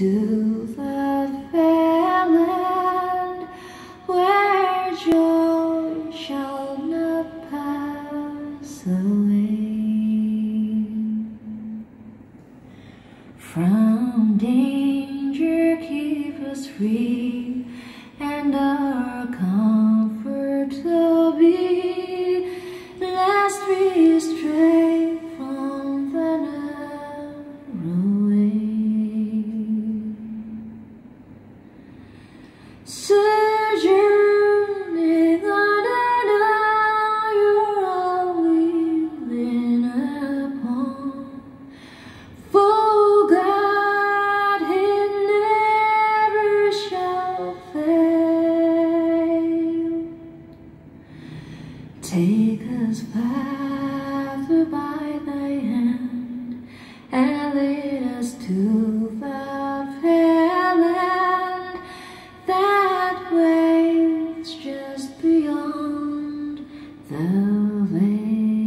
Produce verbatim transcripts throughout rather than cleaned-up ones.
to the fair land where joy shall not pass away. From danger keep us free, and our comfort to be, lest we stray from the narrow way. Sojourning on and on, you're all wheeling upon. For God, He never shall fail. Take us, Father, by thy hand, and lead us to the fair land that waits just beyond the veil.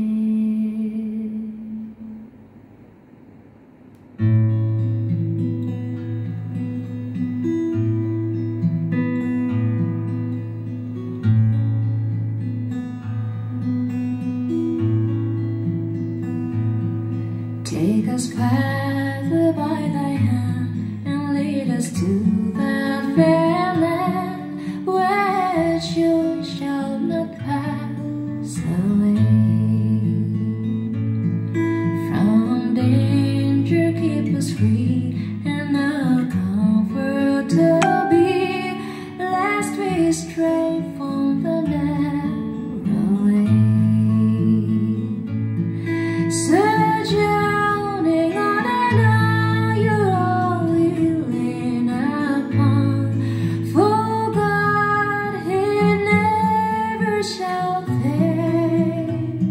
Take us, Father, by thy hand, and lead us to that fair land where joy shall not pass away. From danger keep us free, and our comfort to be, lest we stray from the narrow way. Sojourning on and on, you're all wheeling upon. For God, He never shall fail.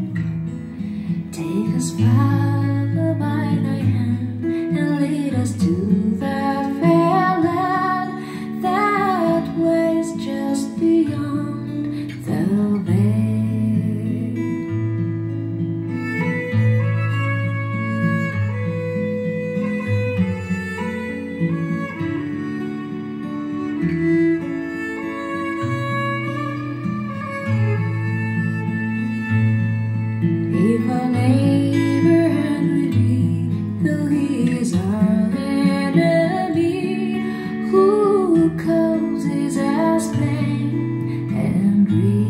Take us, Father, by thy hand, and lead us to that fair land that waits just beyond the veil. If our neighbor hungry be, though he is our enemy, who causes us pain and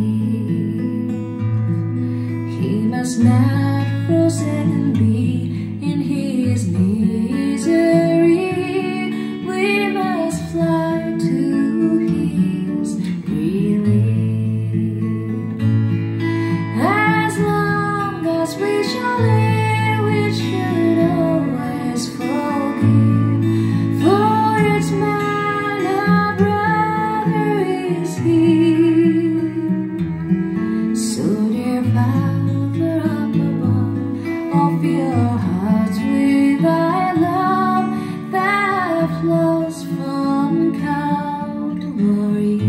grief, he must not forsake and be in his misery. We must fly to his relief. As long as we shall live, we should always forgive, for it's man, our brother is he. So dear Father up above, oh, fill our hearts with thy love that flows from Calvary.